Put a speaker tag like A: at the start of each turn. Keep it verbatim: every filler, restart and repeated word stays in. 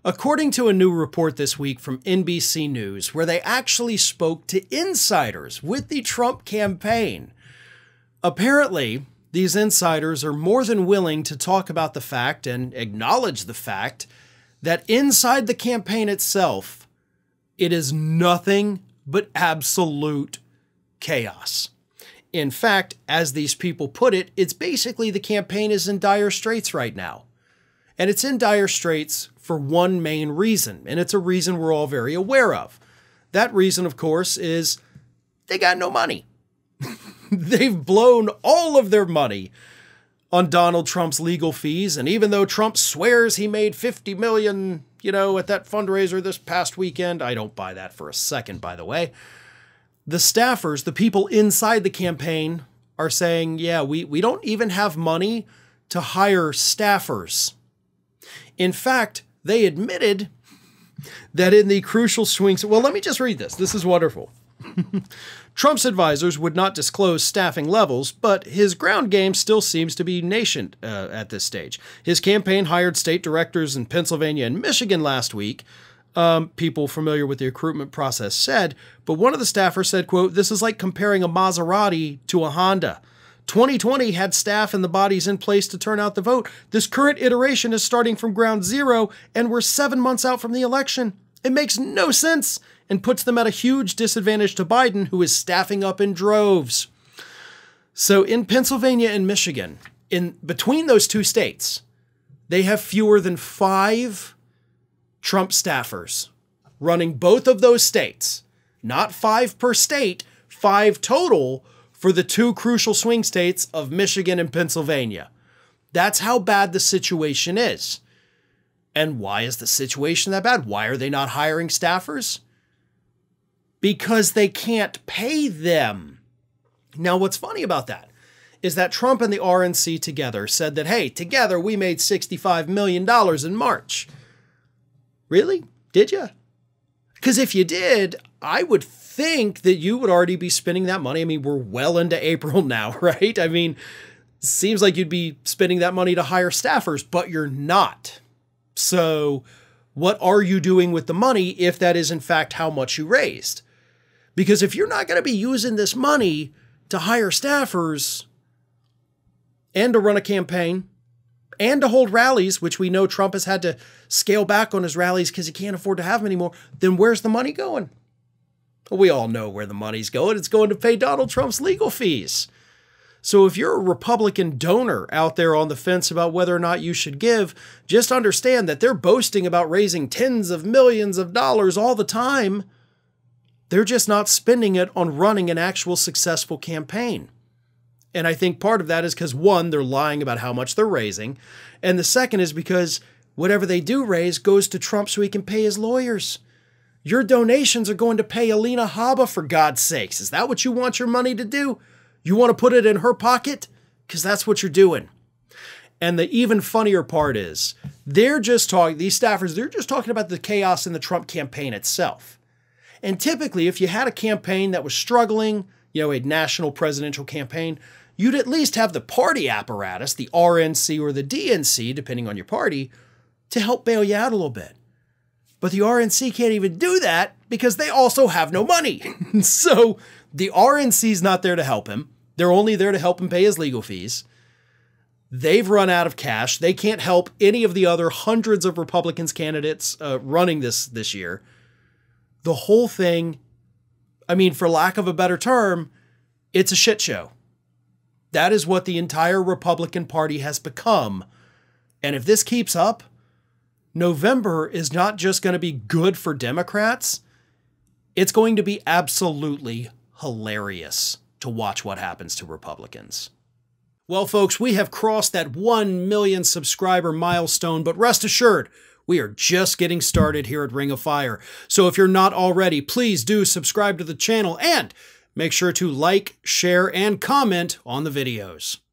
A: According to a new report this week from N B C News, where they actually spoke to insiders with the Trump campaign, apparently these insiders are more than willing to talk about the fact and acknowledge the fact that inside the campaign itself, it is nothing but absolute chaos. In fact, as these people put it, it's basically the campaign is in dire straits right now. And it's in dire straits for one main reason, and it's a reason we're all very aware of. That reason, of course, is they got no money. They've blown all of their money on Donald Trump's legal fees, and even though Trump swears he made fifty million dollars, you know, at that fundraiser this past weekend, I don't buy that for a second, by the way. The staffers, the people inside the campaign, are saying, yeah, we, we don't even have money to hire staffers. In fact, they admitted that in the crucial swings... Well, let me just read this. This is wonderful. Trump's advisors would not disclose staffing levels, but his ground game still seems to be nascent uh, at this stage. His campaign hired state directors in Pennsylvania and Michigan last week. Um, people familiar with the recruitment process said, but one of the staffers said, quote, "This is like comparing a Maserati to a Honda. twenty twenty had staff and the bodies in place to turn out the vote. This current iteration is starting from ground zero, and we're seven months out from the election. It makes no sense and puts them at a huge disadvantage to Biden, who is staffing up in droves." So in Pennsylvania and Michigan, in between those two states, they have fewer than five Trump staffers running both of those states. Not five per state, five total for the two crucial swing states of Michigan and Pennsylvania. That's how bad the situation is. And why is the situation that bad? Why are they not hiring staffers? Because they can't pay them. Now, what's funny about that is that Trump and the R N C together said that, hey, together we made sixty-five million dollars in March. Really? Did you? Because if you did, I would think that you would already be spending that money. I mean, we're well into April now, right? I mean, seems like you'd be spending that money to hire staffers, but you're not. So what are you doing with the money if that is in fact how much you raised? Because if you're not going to be using this money to hire staffers and to run a campaign and to hold rallies, which we know Trump has had to scale back on his rallies because he can't afford to have them anymore, then where's the money going? Well, we all know where the money's going. It's going to pay Donald Trump's legal fees. So if you're a Republican donor out there on the fence about whether or not you should give, just understand that they're boasting about raising tens of millions of dollars all the time. They're just not spending it on running an actual successful campaign. And I think part of that is because, one, they're lying about how much they're raising. And the second is because whatever they do raise goes to Trump so he can pay his lawyers. Your donations are going to pay Alina Habba, for God's sakes. Is that what you want your money to do? You want to put it in her pocket? Because that's what you're doing. And the even funnier part is they're just talking, these staffers, they're just talking about the chaos in the Trump campaign itself. And typically, if you had a campaign that was struggling, you know, a national presidential campaign, you'd at least have the party apparatus, the R N C or the D N C, depending on your party, to help bail you out a little bit. But the R N C can't even do that because they also have no money. So the R N C's not there to help him. They're only there to help him pay his legal fees. They've run out of cash. They can't help any of the other hundreds of Republicans candidates uh, running this this year. The whole thing, I mean, for lack of a better term, it's a shit show. That is what the entire Republican Party has become. And if this keeps up, November is not just going to be good for Democrats. It's going to be absolutely hilarious to watch what happens to Republicans. Well, folks, we have crossed that one million subscriber milestone, but rest assured, we are just getting started here at Ring of Fire. So if you're not already, please do subscribe to the channel and make sure to like, share, and comment on the videos.